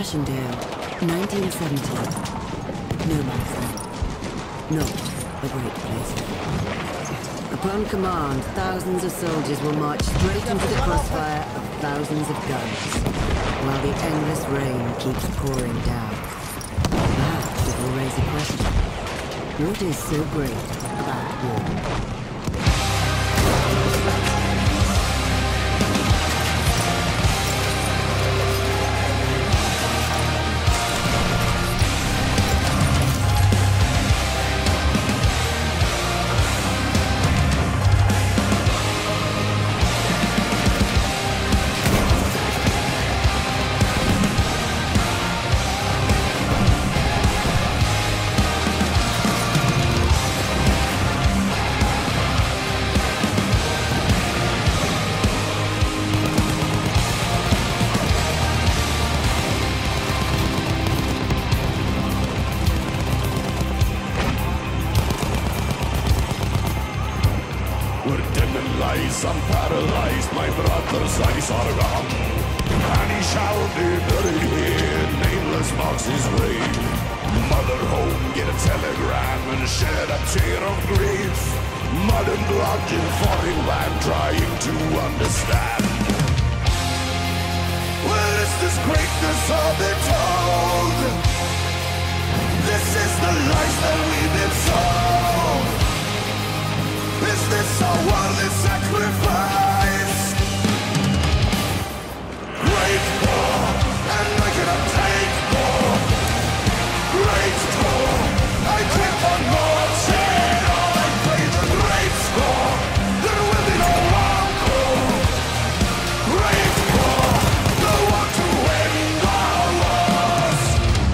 Passchendaele, 1970. No man's land. Not a great place. Upon command, thousands of soldiers will march straight into the crossfire of thousands of guns, while the endless rain keeps pouring down. Perhaps it will raise a question. What is so great about war? I'm paralyzed, my brother's eyes are gone, and he shall be buried here, nameless marks his grave. Mother home, get a telegram and shed a tear of grief. Mud and blood in foreign land, trying to understand. Where is this greatness all been told? This is the life that we've been sold. Is this a worldly sacrifice? Great war, and I cannot take more. Great war, I keep on marching on. I play the great score, there will be no encore. Great war, the one to end our wars.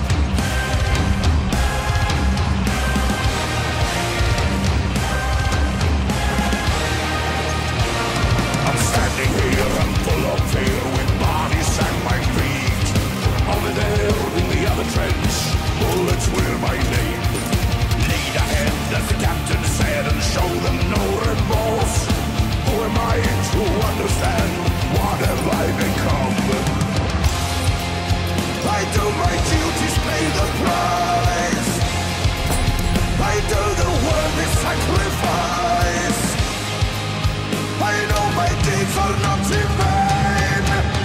Standing here, I'm full of fear, with bodies at my feet. Over there, in the other trench, bullets wear my name. Lead ahead, as the captain said, and show them no remorse. Who am I to understand? What have I become? I do my duties, pay the price. I do the worthy sacrifice. I know my deeds are not in vain.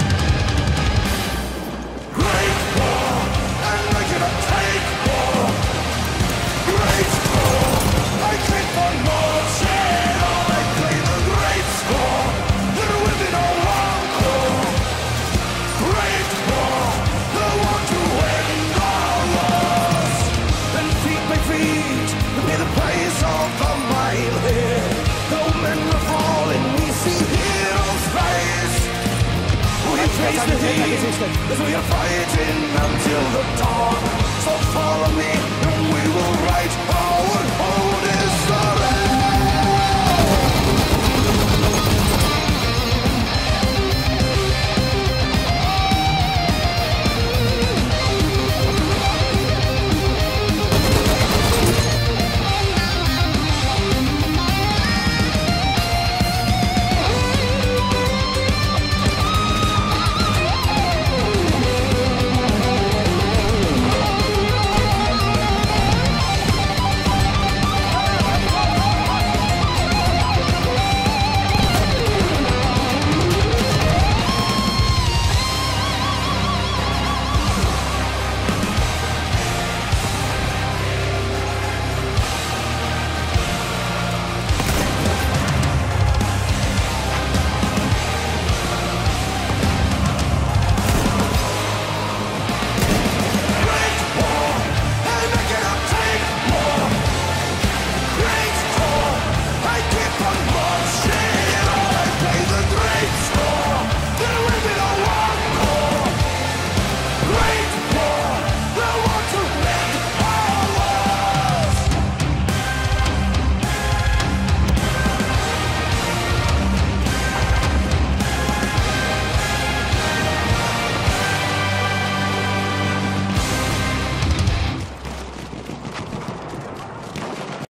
Great war, and I cannot take more. Great war, I keep on marching on. I play the great score, there will be no encore. Great war, the one to end our wars. And feet by feet, pay the price of a mile here. Though men are falling, we see heroes rise. We face the heat as we are fighting until the